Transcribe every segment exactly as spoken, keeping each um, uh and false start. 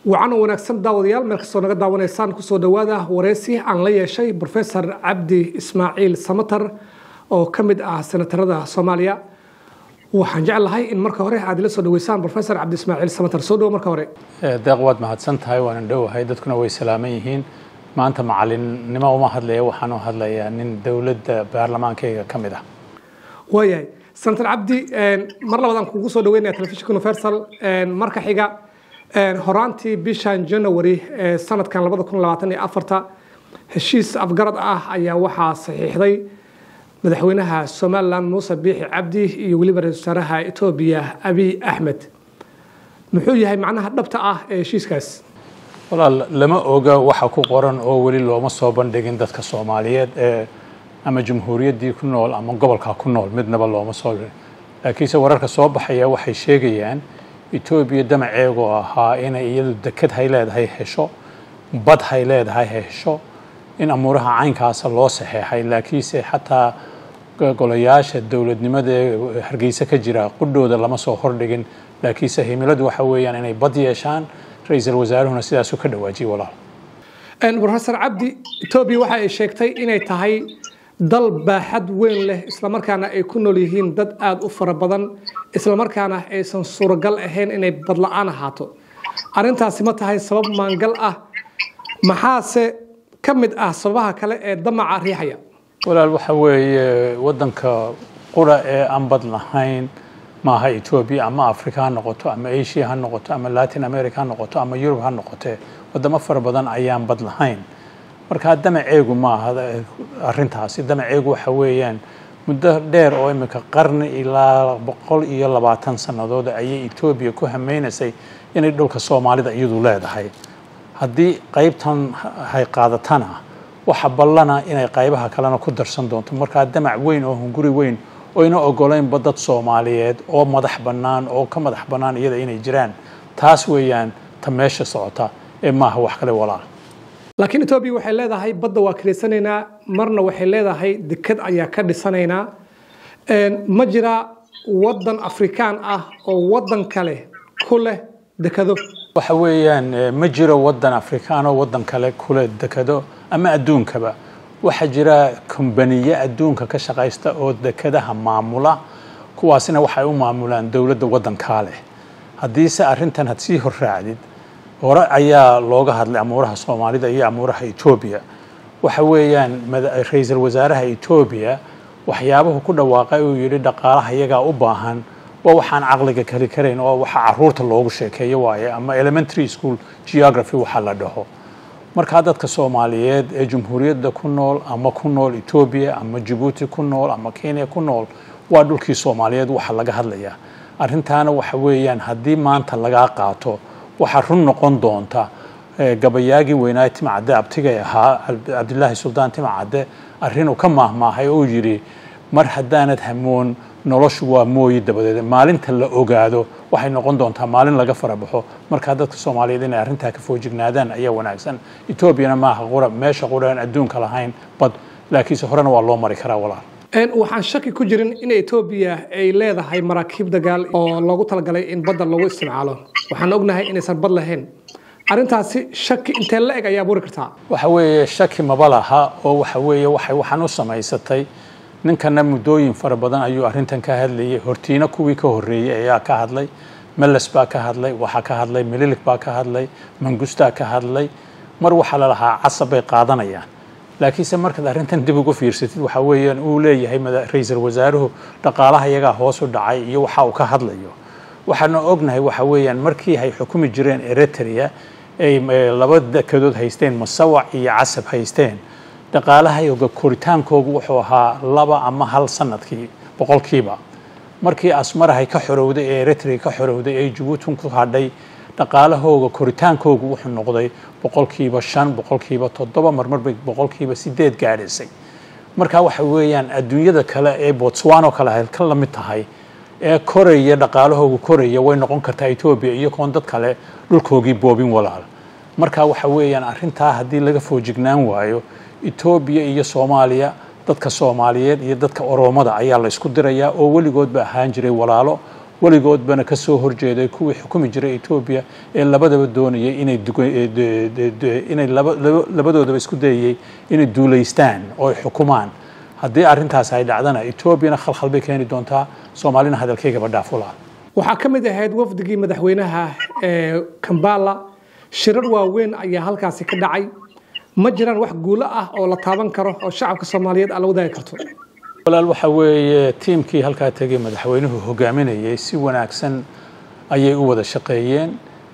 وعنا ونكسر داوديال مركز صنعاء داون إنسان كسر دواده ورئيسي عن ليه شيء بروفيسور عبدي إسماعيل سمتر أو كمد سنة رضا صوماليا وحنجعل هاي إن مركز هوري عادل صدق ويسان بروفيسور عبدي إسماعيل سمتر صدق مركز هوري. دعوات ما هتسنت هاي وندو هاي دتكنا ويسلاميهين ما أنت معلن نما وما هذا ليه وحنو هذا ليه يعني دولة برلمان كي كمده. وياي سنتر عبدي مرة بدنا كوكوسو دوينة تلفزيون كونفرسال مركز حاجة هرانتي بيشان جنوري سنة كان لبضة كون لبعتني أفرتا هشيس أفجرد آه أيا وحى صحيح ذي مدحوينها سومالان موسى بيحي عبدي يولي برسالها إثيوبيا أبي أحمد محوي هاي معناها ضبط آه هشيس كاس والله لما أوجا وحكو قرن أو ولي لو مصوبان دقين دتك الصوماليات أما جمهورية دي كنول أما قبل ككنول مدنا بالله مصوب لكن سوارك الصوب حيا وحي شيء إثيوبيا دم عيقو ها إن يد دكت هيلاد هاي هشوا بد هيلاد هاي هشوا إن أمورها عين كاس الله صحيح هاي لكيس حتى قلياش الدولة نمد هرجيسة كجرا قدود لما صهر لكن لكيس هي ملد وحوي يعني إن بدي عشان رئيس الوزراء هنا سيدا سكر واجي ولا. إن بروفيسور عبدي إثيوبيا وحى شيكتي إن تهاي dal baaxad weyn leh isla markaana ay ku nool yihiin dad aad u fara badan isla markaana aysan suuragal ahayn inay badla'aan ahaato arintaasi ma tahay sabab maangal ah maxaase kamid ah sababaha kale ee damaca riixaya walaal waxa weeye wadanka qura ee aan bad lahayn maaha Ethiopia ama Afrika ha noqoto ama Asia ha noqoto ama Latin America ha noqoto ama Europe ha noqoto wadamo fara badan ayaan bad lahayn marka damaceegu ma aha arintaasi damaceegu waxa weeyaan muddo dheer oo imika qarni ilaa boqol iyo labaatan sanadood ayay Ethiopia ku hameynayay inay dhulka Soomaalida iyadu leedahay hadii qaybtan hay qaadatana waxa ballana inay qaybaha kalena ku darsan doonto marka damac weyn oo hunguri weyn oo ina ogoleen badad Soomaaliyeed oo madax banaan oo ka madax banaan iyada inay jiraan taas weeyaan tameesha socota ee maaha wax kale walaal لكن إثيوبيا waxay leedahay badda waa kireysanaynaa marna waxay leedahay dekad ayaa ka dhisanaynaa een ma jira wadan Afrikaan ah oo wadan kale ku leh dekado waxa weeyaan ma jiro wadan Afrikaan oo wadan kale ku leh dekado ama adduunkaba waxa jira kumbaniye adduunka ka shaqeysta oo dekadaha maamula kuwaasina waxay u maamulaan dawladda wadanka leh hadii se arintan had sii horraacdid hore ayaa looga hadlay amuuraha Soomaalida iyo amuuraha Ethiopia waxa weeyaan ra'iisul wasaaraha Ethiopia waxyaabaha ku dhawaaqay oo yiri dhaqaalaha iyaga u baahan waa waxaan aqliga kali kareen oo waxa caruurta loogu sheekeeyo waaye ama elementary school geography waxa la dhaho marka dadka Soomaaliyeed ee jamhuuriyadda ku nool ama ku nool Ethiopia ama Djibouti ku nool ama Kenya ku nool waa dhulkii Soomaaliyeed waxa laga hadlayaa arintaana waxa weeyaan hadii maanta laga qaato waxa run noqon doonta gabayaagi weynaa timcade abtigay ahaa Abdullaahi Sultaan timcade arinu ka maahmaahay oo yiri mar hadaanad hamoon noloshu waa mooyi dabadeed maalinta la ogaado waxay noqon doontaa maalin laga farabaxo marka dadka Soomaaliyeed inay arinta ka foojignaadaan ayaa wanaagsan Ethiopia maaha qura meesha quraan adduunka lahayn bad laakiin horena waa loo mari karaa walaal een waxaan shaki ku jirin in Ethiopia ay leedahay maraakiib dagaal oo loogu talagalay in badda lagu isticmaalo waxaan ognahay inaysan bad lahayn arintaasi shaki intee la eg ayaa buuri kartaa waxa weeye shaki mabalaha oo waxa weeye waxay waxaan u samaysatay ninkana muddooyin fara badan ayuu arintan ka hadlayay hortiina kuwii ka horeeyay ayaa ka hadlay Meles baa ka hadlay waxa ka hadlay Mililik baa ka hadlay Mangusta ka hadlay mar waxa la lahaa casabay qaadanayaan laakiin se marka arintan dib ugu fiirsatid waxa weeyaan uu leeyahay ra'iisul wasaaruhu dhaqaalaha iyaga hoos u dhacay iyo waxa uu ka hadlayo waxaana ognahay waxa weeyaan markii ay xukumi jireen Eritrea ay laba dekadood haysteen Masawac iyo Casab haysteen dhaqaalaha iyaga koritaankoodu wuxuu ahaa laba ama hal sanadkii boqolkiiba markii Asmara ay ka xorowday Eritrea ka xorowday ay Djibouti ku hadhay dhaqaalahooga koritaankoodu wuxuu noqday boqolkiiba shan boqolkiiba toddoba marmar boqolkiiba sideed gaadhisay marka waxa weeyaan adduunyada kale ee Botswana kale ay ka la mid tahay ee Korea dhaqaalahoogu Korea way noqon kartaa Ethiopia iyo koon dad kale dhulkoogii boobin walaal marka waxa weeyaan arinta hadii laga foojignaan waayo Ethiopia iyo Soomaaliya dadka Soomaaliyeed iyo dadka Oromada ayaa la isku dirayaa oo waligood ba ahaan jiray walaalo weligoodbana ka soo horjeeday kuwii xukumi jiray Ethiopia ee labadaba doonayay inay inay labadoodaba isku dayay inay duuleystaan oo ay xukumaan haddii arrintaas ay dhacdana Ethiopia khalkhal bay keeni doontaa Soomaalina hadalkayga ba dhaafula waxaa ka mid ahayd wafdigii madaxweynaha ee Kampala shirar waaweyn ayaa halkaasi ka dhacay ma jiraan wax guulo ah oo la taaban karo oo shacabka Soomaaliyeed aan la wadaagi karto walaal waxa weeye tiimkii halka tagay madaxweynuhu hogaaminayay si wanaagsan ayay u wada shaqeeyeen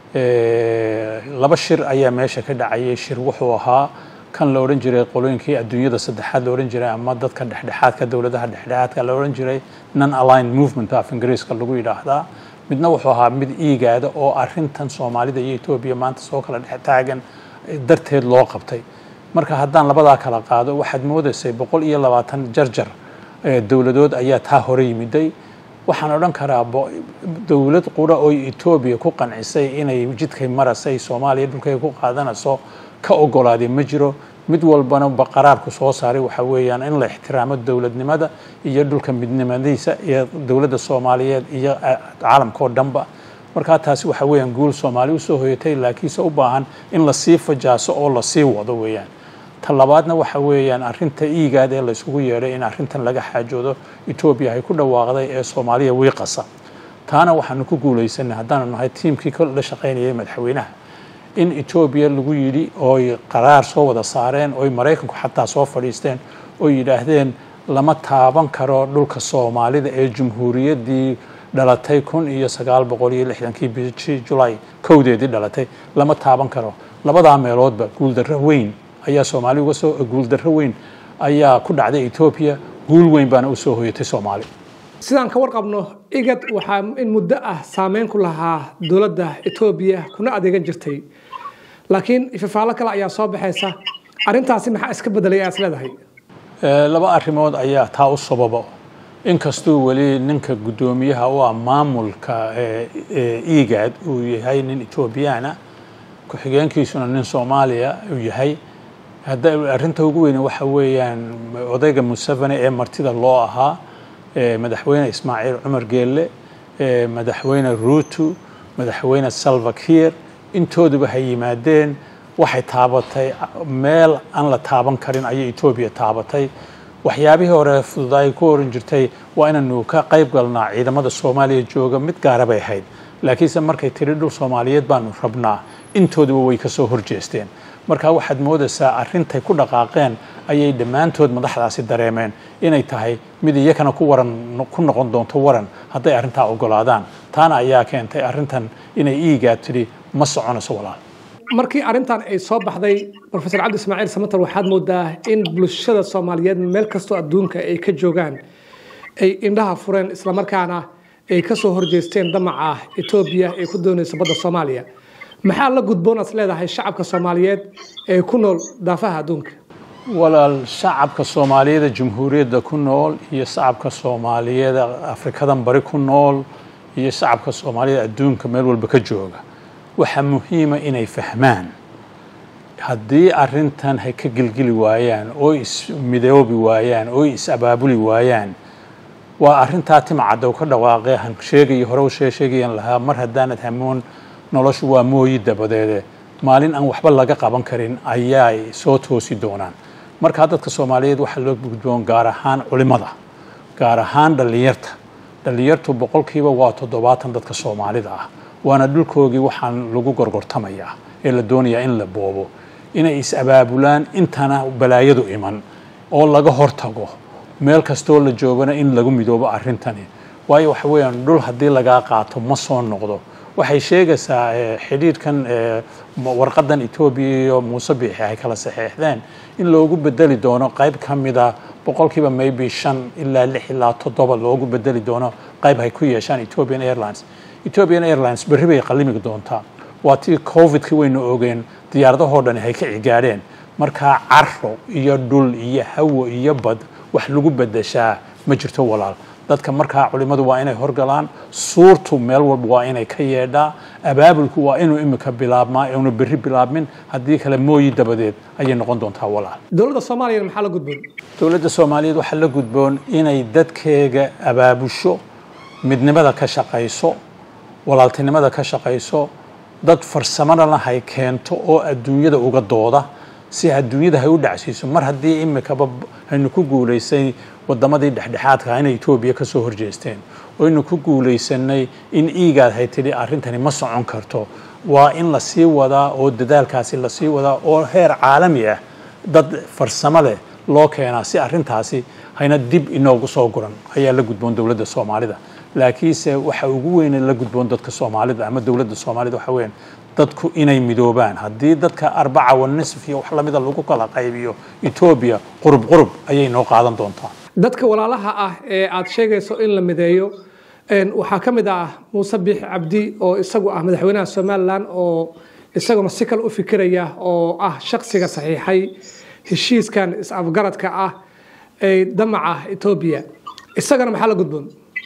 ee laba shir ayaa meesha ka dhacay shir wuxuu ahaa kan la oran jiray qolooyinkii adduunyada saddexaad la oran jiray ama dadka dhexdhexaadka dawladaha dhexdhexaadka la oran jiray non aligned movement of Ingiriiska lagu yiraahdaa midna wuxuu ahaa mid iigaada oo arrintan Soomaalida iyo Ethiopia maanta soo kala dhex taagan darteed loo qabtay marka haddaan labadaa kala qaado waxaad moodaysay boqol iyo labaatan jarjar dawladood ayaa taa hore yimiday waxaan oran karaa dawlad qura oo Ethiopia ku qancisay inay jidkay marasay Soomaaliya dhulkay ku qaadanayso ka ogolaaday ma jiro mid walbana qaraarku soo saaray waxa weeyaan in la ixtiraamo dawladnimada iyo dhulka midnimadiisa iyo dawladda Soomaaliyeed iyo caalamka oo dhanba marka taasi waxa weeyaan guul Soomaali u soo hoyatay laakiin soo u baahan in la sii fajaaso oo la sii wado weeyaan talabaadna waxa weeyaan arrinta iigaad ee la isugu yeeray in arrintan laga xaajoodo Ethiopia ay ku dhawaaqday ee Soomaaliya wiiqasa taana waxaanu ku guuleysanay haddaan nahay tiimkii ka la shaqeynayay madaxweynaha in Ethiopia lagu yiri oo qaraar soo wada saareen oo Mareykanku xataa soo fadhiisteen oo yiraahdeen lama taaban karo dhulka Soomaalida ee Jamhuuriyaddii dhalatay kun iyo sagaal boqol iyo lixdan-kii bishii July kowdeedii dhalatay lama taaban karo labada meeloodba guul darro weyn ayaa Soomaali uga soo guul darro weyn ayaa ku dhacday Ethiopia guul weyn baana u soo hoyatay Soomaali sidaan ka warqabno igad waxa in muddo ah saameyn ku lahaa dawladda Ethiopia kuna adeegan jirtay laakiin ifafaalo kale ayaa soo baxaysa arrintaasi maxaa iska bedelay aas leedahay laba arrimood ayaa taa u sababa inkastoo wali ninka gudoomiyaha oo ah maamulka igad uu yahay nin Ethiopiana ku xigeenkiisuna nin Soomaaliya uu yahay hadda arrinta ugu weyn waxa weeyaan odayga Museveni ee martida loo ahaa madaxweyne Ismaaciil Cumar Geelle madaxweyne Ruto madaxweyne Salva Kiir intooduba hay yimaadeen waxay taabatay meel aan la taaban karin ayay Ethiopia taabatay waxyaabihii hore fududaay ku oran jirtay waa inaanu ka qayb galnaa ciidamada Soomaaliya jooga mid gaar ah bay ahayd laakiinse markay tiri dhul Soomaaliyeed baanu rabnaa intooduba way ka soo horjeesteen marka waxaad moodaysaa arintay ku dhaqaaqeen ayay dhamaantood madaxdaasi dareemeen inay tahay mid iyakana ku waran ku noqon doonto waran haday arinta ogolaadaan taana ayaa keentay arintan inay iiga tiri ma soconayso walaal markii arintan ay soo baxday Professor Cabdi Ismaaciil Samatar waxaad moodaa in bulshada Soomaaliyeed meel kasto adduunka ay ka joogaan ay indhaha fureen isla markaana ay ka soo horjeesteen damaca Ethiopia ee ku doonayso badda Soomaaliya maxaa la gudboonas leedahay shacabka Soomaaliyeed ee ku nool daafaha adduunka walaal shacabka Soomaaliyeed jamhuuriyadda ku nool iyo shacabka Soomaaliyeed Afrikadan bari ku nool iyo shacabka Soomaaliyeed adduunka meel walba ka jooga waxa muhiim ah inay fahmaan haddii arintan ay ka gilgili waayaan oo is midoobi waayaan oo is abaabuli waayaan waa arinta timcad oo ka dhawaaqay han sheegay hore u sheegayeen lahaa mar haddaanad hamoon noloshu waa mooyi dabadeed maalin aan waxba laga qaban karin ayaa soo toosi doonaan marka dadka Soomaaliyeed waxa loo gudboon gaar ahaan culimada gaar ahaan dhalinyarta dhalinyartu boqolkiiba waa toddobaatan dadka Soomaalida ah waana dhulkoogii waxaan lagu gorgortamayaa ee la doonayaa in la boobo inay is abaabulaan intana balaayadu iman oo laga hortago meel kasto la joogana in lagu midoobo arintani waayo waxa weeyaan dhul hadii laga qaato ma soo noqdo waxay sheegaysaa xiriirkan warqadan Ethiopia iyo Muuse Biixi ay kala saxeexdeen in loogu bedeli doono qayb kamida boqolkiiba maybe shan ilaa lix ilaa toddoba loogu bedeli doono qayb ay ku yeeshaan Ethiopian Airlines Ethiopian Airlines berri bay qalimiga doontaa waatii covid-kii wayna oogeen diyaaradahood dhan ay ka cigaadeen marka carro iyo dhul iyo hawo iyo bad wax lagu bedeshaa ma jirto walaal dadka marka culimadu waa inay horgalaan suurtu meel walba waa inay ka yeedhaa abaabulku waa inuu imika bilaabmaa inuu berri bilaabmin haddii kale mooyi dabadeed ayay noqon doontaa walaal dawladda Soomaaliyeed maxaa la gudboon dawladda Soomaaliyeed waxa la gudboon inay dadkeega abaabusho midnimada ka shaqayso walaaltinimada ka shaqayso dad farsamada lahay keento oo adduunyada uga dooda si adduunyada ay u dhacsiiso mar haddii imikaba aynu ku guulaysay wadamadii dhexdhexaadka inay Ethiopia ka soo horjeesteen oo aynu ku guulaysanay in iigaad hay tiri arrintani ma socon karto waa in la sii wadaa oo dadaalkaasi la sii wadaa oo heer caalami ah dad farsamo leh loo keenaa si arrintaasi hayna dib inoogu soo guran ayaa la gudboon dawladda Soomaalida laakiinse waxa ugu weyn la gudboon dadka Soomaalida ama dawladda Soomaalida waxa weyn dadku inay midoobaan haddii dadka arbaca wa nisf iyo wax lamida lagu kala qaybiyo Ethiopia qurub qurub ayay noo qaadan doontaa dadka walaalaha ah ee aad sheegayso in la mideeyo een waxa kamid ah Muuse Biix Cabdi oo isagu ah madaxweynaha Soomaaliland oo isaguna si kale u fikiraya oo ah shakhsiga saxiixay heshiiskan is afgaradka ah ee damaca Ethiopia isagana maxaa la gudboon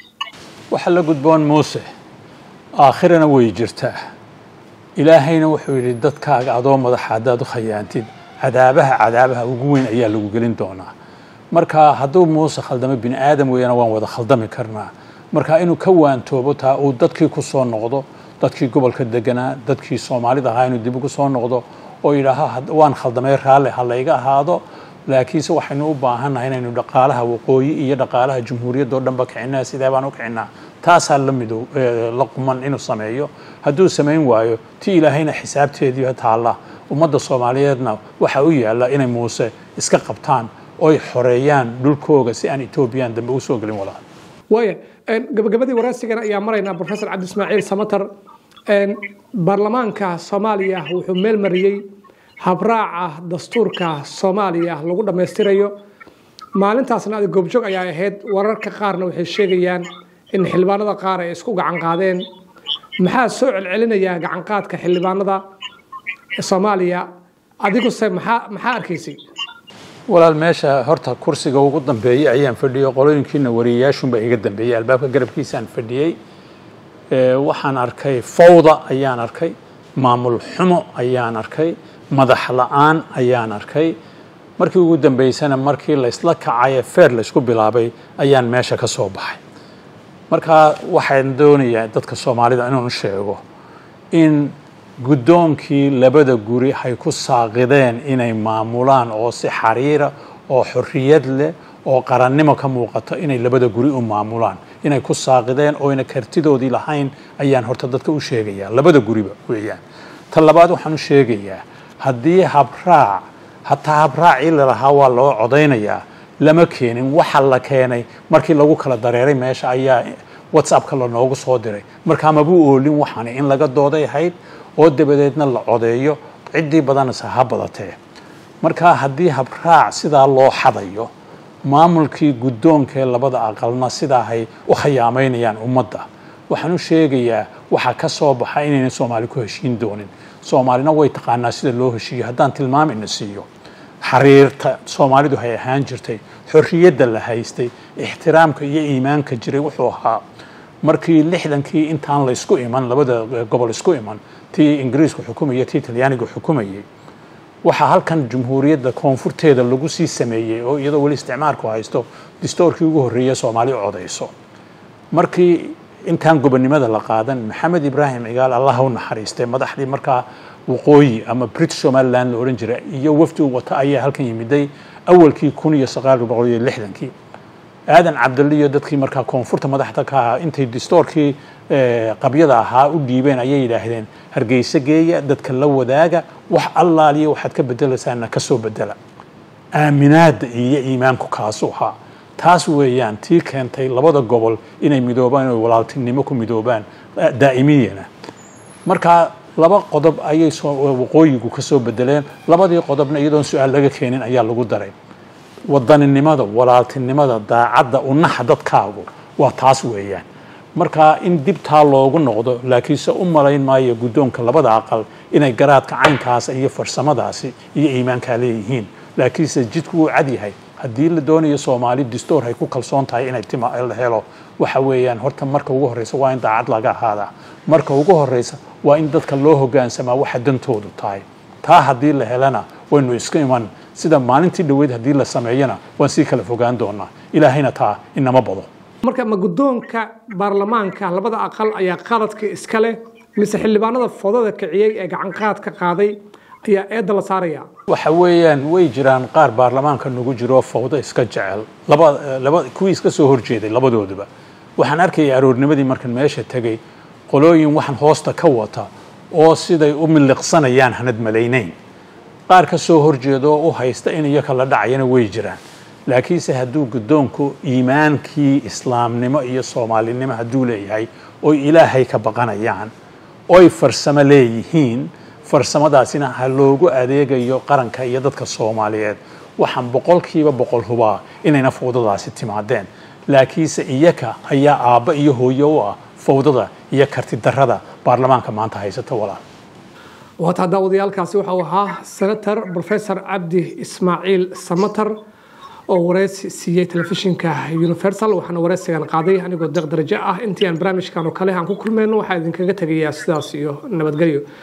waxa la gudboon Muuse aakhirana way jirtaa ilaahayna wuxuu yiri dadkaaga adoo madaxaadaad u khayaantid cadaabaha cadaabaha ugu weyn ayaa lagu gelin doonaa marka hadduu Muuse khaldamo bin aadam weeyana waan wada khaldami karnaa marka inuu ka waantoobo taa uu dadkii ku soo noqdo dadkii gobolka deganaa dadkii Soomaalida ahaa inuu dib ugu soo noqdo oo yiraaha waan khaldamay raale halayga ahaado laakiinse waxaynu u baahanahay inaynu dhaqaalaha waqooyi iyo dhaqaalaha jamhuuriyadda oo dhanba kicinaa sidee baan u kicinaa taasaa la mido la quman inuu sameeyo hadduu samayn waayo tii ilaahayna xisaabteedii taala ummadda Soomaaliyeedna waxa u yaala inay Muuse iska qabtaan oo ay xoreeyaan dhulkooga si aan Ethiopian dambe u soo galin walaal waaye gabagabadii waraysigan ayaa maraynaa Professor Cabdi Ismaaciil Samatar een baarlamaanka Soomaaliya wuxuu meel mariyay habraaca dastuurka Soomaaliya lagu dhameystirayo maalintaasna aad goobjoog ayaa ahayd wararka qaarna waxay sheegayaan in xildhibaanada qaar ay isku gacan qaadeen maxaa soo celcelinaya gacan qaadka xildhibaanada Soomaaliya adigu se maxaa maxaa arkaysay walaal meesha horta kursiga ugu dambeeyay ayaan fadhiyo qolooyinkiina wariyaashuba iga dambeeyay albaabka garabkiisaan fadhiyay ee waxaan arkay fawda ayaan arkay maamul xumo ayaan arkay madax la'aan ayaan arkay markii ugu dambeysana markii la isla kacay feer la isku bilaabay ayaan meesha ka soo baxay marka waxaan doonayaa dadka Soomaalida inuu sheego in gudoonkii labada guri ay ku saaqideen inay maamulaan oo si xariira oo xorriyad leh oo qarannimo ka muuqato inay labada guri u maamulaan inay ku saaqideen oo ina kartidoodii lahayn ayaan horta dadka u sheegayaa labada guriba weeyaan tan labaad waxaan u sheegayaa haddii habraac hataa habraacii la lahaa waa loo codaynayaa lama keenin waxa la keenay markii lagu kala dareeray meesha ayaa WhatsApp-ka la noogu soo diray marka ma buu oolin waxaan in laga dooday ahayd oo dabadeedna la codeeyo cidii badan saha badatee marka haddii habraac sidaa loo xadayo maamulkii guddoonkee labada aqalna sidaa ay u khayaameynayaan ummadda waxaan u sheegayaa waxa ka soo baxay inayna Soomaali ku heshiin doonin Soomaalina way taqaanaa sida loo heshiiyo haddaan tilmaamayna siiyo xariirta Soomaalidu hay ahaan jirtay xorriyadda la haystay ixtiraamka iyo iimaanka jiray wuxuu ahaa markii lixdankii intaan la isku iman labada gobol isku iman tii Ingiriisku xukumayay tii Talyaanigu xukumayay waxa halkan jamhuuriyadda koonfurteeda lagu sii sameeyay oo iyadoo wali isticmaalku haysto dastuurkii ugu horeeyay Soomaali codayso markii intaan gobonimada la qaadan Maxamed Ibraahim Cigaal Allah u naxariistay madaxdii markaa waqooyi ama British Somaliland la oran jiray iyo wafdi wata ayaa halkan yimiday awalkii kun iyo sagaal boqol iyo lixdankii aadan Cabdulle iyo dadkii markaa koonfurta madaxda ka intay dastuurkii qabyada ahaa u dhiibeen ayay yiraahdeen Hargeysa geeya dadka la wadaaga wax allaaliyo waxaad ka bedelaysaana ka soo bedela aaminaad iyo iimaanku kaasoo ahaa taas weeyaan tii keentay labada gobol inay midoobaan oo walaaltinimo ku midoobaan daa'imiyana marka laba qodob ayay soo waqooyigu ka soo bedeleen labadii qodobna iyadoo su'aal laga keenin ayaa lagu daray wadaninimada walaaltinimada daacadda u nax dadkaagu waa taas weeyaan marka in dibtaa loogu noqdo laakiinse u malayn maayo guddoonka labada aqal inay garaadka caynkaas iyo farsamadaasi iyo iimaanka leeyihiin laakiinse jidku uu cad yahay haddii la doonayo Soomaali dastuur ay ku kalsoon tahay inay tima la helo waxa weeyaan horta marka ugu horeysa waa in daacad laga ahaada marka ugu horeysa waa in dadka loo hogaansama waxa dantoodu tahay taa haddii la helana waynu iska iman sida maalintii dhaweyd haddii la sameeyana waan si kala fogaan doonaa ilaahayna taa inama bado marka ma guddoonka baarlamaanka labada aqal ayaa qaladka iska leh mise xildhibaanada foodada kiciyay ee gacan qaad ka qaaday ayaa eedda la saaraya waxa weeyaan way jiraan qaar baarlamaanka nagu jiro fowdo iska jecel laba laba kuwii iska soo horjeeday labadooduba waxaan arkay aroornimadii markan meesha tagay qolooyin waxaan hoosta ka wata oo siday u miliqsanayaan hanad malaynayn qaar ka soo horjeedo u haysta in iyaga la dhacayana way jiraan laakiinse hadduu guddoonku iimaankii islaamnimo iyo soomaalinimo hadduu leeyahay oo ilaahay ka baqanayaan oy farsamo leeyihiin farsamadaasina ha loogu adeegayo qaranka iyo dadka Soomaaliyeed waxaan boqolkiiba boqol hubaa inayna fowdadaasi timaadeen laakiinse iyaga ayaa aabba iyo hooyo u ah fowdada iyo karti darrada baarlamaanka maanta haysata walaal wata daawadayaalkaasi waxa uu ahaa senator professor Cabdi Ismaaciil Samatar oo wareysi siiyay telefishinka Universal waxaana wareysigan qaaday anigoo deeq darajo ah intii aan barnaamijkan oo kale aan ku kulmayno waxa idinkaga tagayaa sidaas iyo nabadgelyo